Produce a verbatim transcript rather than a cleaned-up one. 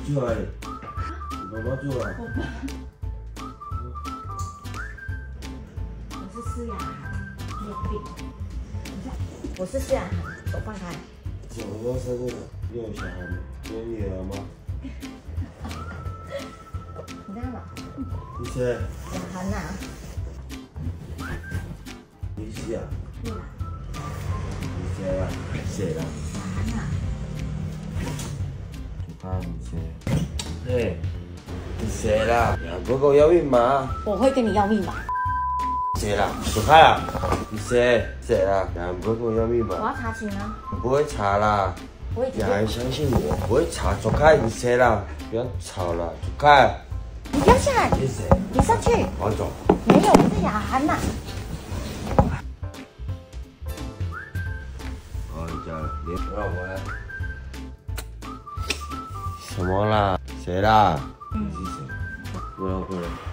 出来，你爸爸出来。 我爸，我是思雅涵，你有病。我是思雅涵，手放开。 什么时候生日？你有小孩吗？你有女儿吗？ 你在干嘛？ 你谁？ 雅涵呐。 你是啊？ 对啦。 你谁啊？谁啦？ 雅涵呐。 啊，你谁？嘿，你谁啦？呀，不跟我要密码。 我会跟你要密码。 谁啦？走开啊！你谁？谁啦？呀，不跟我要密码。 我要查寝啊。 我不会查啦。 我已经。 你还相信我？不会查，走开！你谁啦？不要吵了，走开！ 你不要下来。 你谁？ 你上去。 我走。 没有，我是雅涵呐。 哦，你讲，你让我来。什么啦？谁啦？你是谁？我老婆。